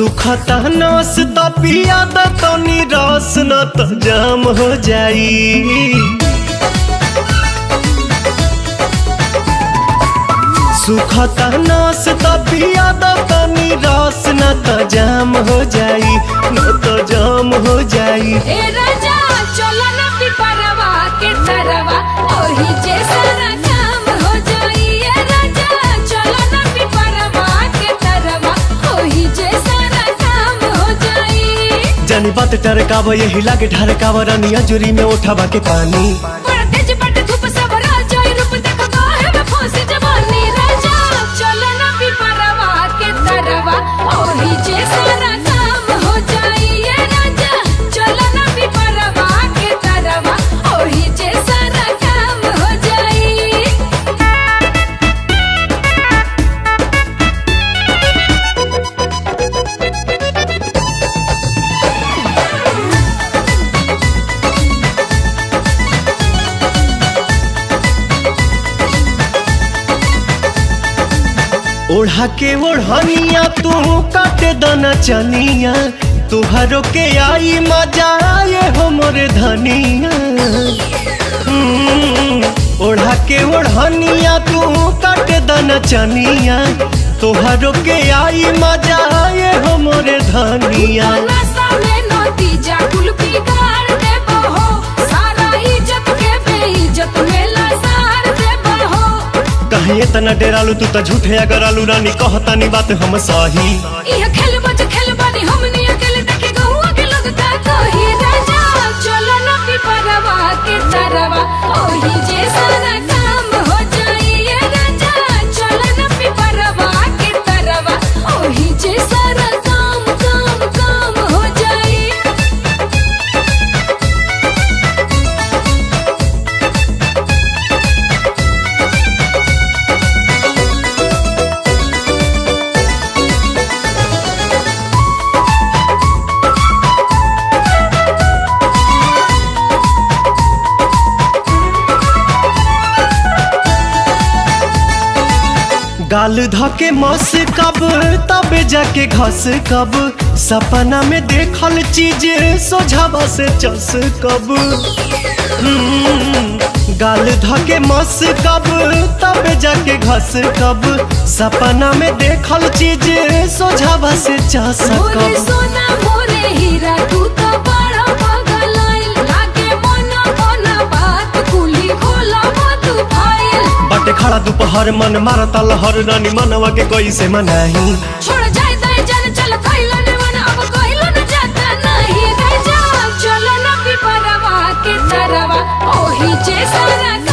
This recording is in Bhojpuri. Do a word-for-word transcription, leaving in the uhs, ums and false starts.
सुखता नस त पिया द तनी रस न त जाम हो जाई। सुखता नस त पिया द तनी रस न त जाम हो जाई, न त जाम हो जाई। ए राजा चलो ना पिपरवा के तरवा ओही जैसा काम हो जाई। ए राजा चलो ना पिपरवा के तरवा ओही जैसा काम हो जाई। जानी बात टरकाव यही लागे ढरकाव रानिया जुरी में उठावा के पानी। बड़ा तेज बट धूप सब राजा रूप देखो काहे में फंसी जवानी। राजा चलो ना पिपरवा के तरवा ओही जैसा काम हो जाई। ए राजा चलो ना पिपरवा के तरवा ओही जैसा काम हो जाई। ओढ़ा के ओढ़निया तू काटे दना चनिया, तुहरो के आई मजा आए हो मोरे धनिया। हम्म, ओढ़ा के ओढ़निया तू काटे दना चनिया, तुहरो के आई मजा आए हो मोरे धनिया। नशा में नतीजा कुल बिगाड़ देबो हो, सारा इज्जत के बेइज्जत में लसार देबो हो। कहीं इतना डेरालू तू तो झूठे अगर आलू रानी कहतानी बात हम सही। यह खेल बज खेल बनी हमनी अकेले देखे गहुआ के लोग का कही। राजा चलो ना पिपरवा के तरवा ओही जैसा काम हो जाई। ए राजा चलो ना पिपरवा के तरवा ओही जैसा काम काम काम हो जाई। गाल धके मस कब तबे जाके घस कब, सपना में देखल चीज सोझावा से चस कब। हम्म, गाल धके मस कब तबे जाके घस कब, सपना में देखल चीज सोझावा से चस मोरे कब। सोना मोरे हीरा तू तो बड़ा पागल आइल, लागे मना मना बात कुली खोला मत फाइल। बाटे खड़ा दोपहर मन मारता लहर रानी मनवा के कोई से मनाही। छोड़ जाए दाए जान चल कइलो ने मन अब कइलो न जाता नहीं। राजा चलो ना पिपरवा के तरवा ओही जैसा